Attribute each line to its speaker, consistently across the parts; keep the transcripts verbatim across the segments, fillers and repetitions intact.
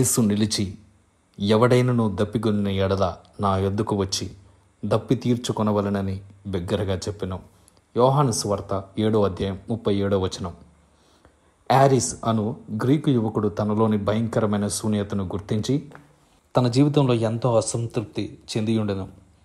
Speaker 1: యేసు నిలిచి, ఎవడైనను దప్పిగొనిన ఎడల నా యొద్దకు వచ్చి దప్పి తీర్చుకొనవలనని బిగ్గరగా చెప్పెను. యోహాను సువార్త ఏడో అధ్యాయం ముప్పై ఏడో వచనం. యారిస్ అను గ్రీకు యువకుడు తనలోని భయంకరమైన శూన్యతను గుర్తించి తన జీవితంలో ఎంతో అసంతృప్తి చెందియుండెను.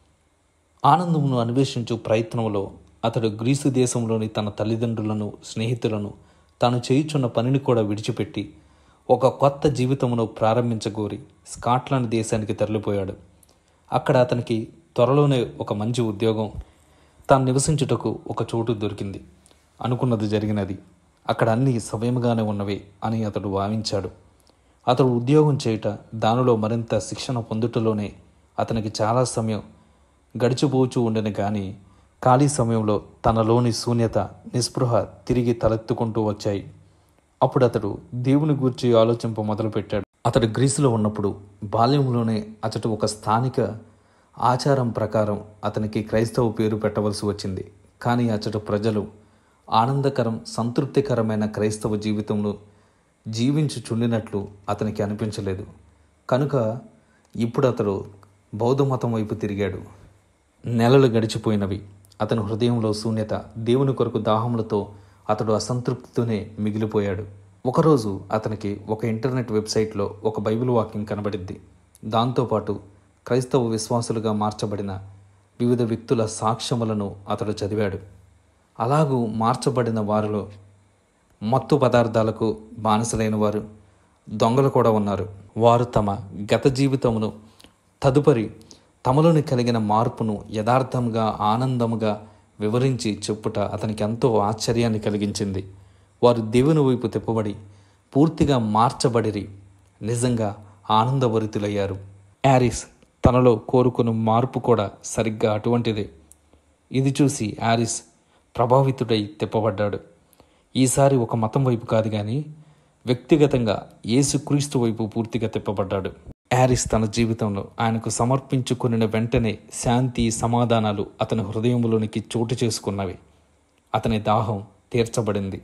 Speaker 1: ఆనందమును అన్వేషించు ప్రయత్నంలో అతడు గ్రీసు దేశంలోని తన తల్లిదండ్రులను, స్నేహితులను, తాను చేయుచున్న పనిని కూడా విడిచిపెట్టి ఒక కొత్త జీవితమును ప్రారంభించగోరి స్కాట్లాండ్ దేశానికి తరలిపోయాడు. అక్కడ అతనికి త్వరలోనే ఒక మంచి ఉద్యోగం, తాను నివసించుటకు ఒక చోటు దొరికింది. అనుకున్నది జరిగినది. అక్కడ అన్నీ సవ్యముగానే ఉన్నవి అని అతడు భావించాడు. అతడు ఉద్యోగం చేయుట, దానిలో మరింత శిక్షణ పొందుటలోనే అతనికి చాలా సమయం గడిచిపోచూ ఉండెను. కానీ ఖాళీ సమయంలో తనలోని శూన్యత, నిస్పృహ తిరిగి తలెత్తుకుంటూ వచ్చాయి. అప్పుడు అతడు దేవుని గూర్చి ఆలోచింప మొదలుపెట్టాడు. అతడు గ్రీసులో ఉన్నప్పుడు బాల్యంలోనే అతడు ఒక స్థానిక ఆచారం ప్రకారం అతనికి క్రైస్తవ పేరు పెట్టవలసి వచ్చింది. కానీ అతడు ప్రజలు ఆనందకరం, సంతృప్తికరమైన క్రైస్తవ జీవితంలో జీవించుచుండినట్లు అతనికి అనిపించలేదు. కనుక ఇప్పుడు అతడు బౌద్ధ మతం వైపు తిరిగాడు. నెలలు గడిచిపోయినవి. అతని హృదయంలో శూన్యత, దేవుని కొరకు దాహములతో అతడు అసంతృప్తితోనే మిగిలిపోయాడు. ఒకరోజు అతనికి ఒక ఇంటర్నెట్ వెబ్సైట్లో ఒక బైబిల్ వాక్యం కనబడింది. దాంతోపాటు క్రైస్తవ విశ్వాసులుగా మార్చబడిన వివిధ వ్యక్తుల సాక్ష్యములను అతడు చదివాడు. అలాగూ మార్చబడిన వారిలో మత్తు పదార్థాలకు బానిసలైన వారు, దొంగలు కూడా ఉన్నారు. వారు తమ గత జీవితమును, తదుపరి తమలోని కలిగిన మార్పును యథార్థంగా, ఆనందముగా వివరించి చెప్పుట అతనికి ఎంతో ఆశ్చర్యాన్ని కలిగించింది. వారు దేవుని వైపు తిప్పబడి పూర్తిగా మార్చబడిరి, నిజంగా ఆనందభరితులయ్యారు. యారిస్ తనలో కోరుకున్న మార్పు కూడా సరిగ్గా అటువంటిదే. ఇది చూసి యారిస్ ప్రభావితుడై తిప్పబడ్డాడు. ఈసారి ఒక మతం వైపు కాదు కానీ వ్యక్తిగతంగా యేసుక్రీస్తు వైపు పూర్తిగా తిప్పబడ్డాడు. యారిస్ తన జీవితంలో ఆయనకు సమర్పించుకున్న వెంటనే శాంతి, సమాధానాలు అతని హృదయంలోనికి చోటు చేసుకున్నవి. అతని దాహం తీర్చబడింది.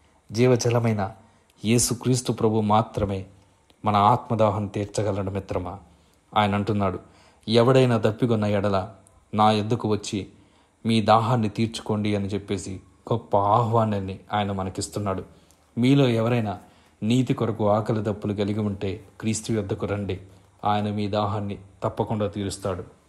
Speaker 1: జీవజలమైన యేసుక్రీస్తు ప్రభు మాత్రమే మన ఆత్మదాహం తీర్చగలడు మిత్రమా. ఆయన అంటున్నాడు, ఎవడైనా దప్పికొన్న ఎడల నా యొద్దకు వచ్చి మీ దాహాన్ని తీర్చుకోండి అని చెప్పేసి గొప్ప ఆహ్వానాన్ని ఆయన మనకిస్తున్నాడు. మీలో ఎవరైనా నీతి కొరకు ఆకలి దప్పులు కలిగి ఉంటే క్రీస్తు యొద్దకు రండి. ఆయన మీ దాహాన్ని తప్పకుండా తీరుస్తాడు.